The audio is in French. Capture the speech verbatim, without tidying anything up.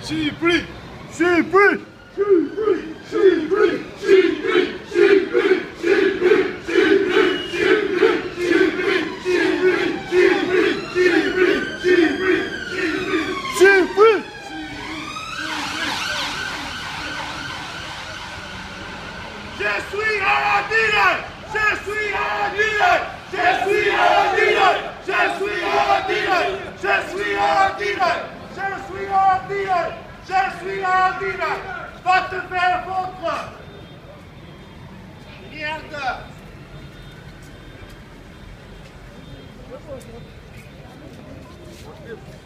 Chipri, Chipri, Chipri, Chipri, Chipri, Chipri, Chipri, Chipri, Chipri, Chipri, Chipri, Chipri, Chipri, Chipri, Chipri. Je suis Aradine, je suis Aradine, je suis Aradine, je suis Aradine, je suis Aradine, je suis Aradine, je suis Aradine, va te faire foutre. Merde.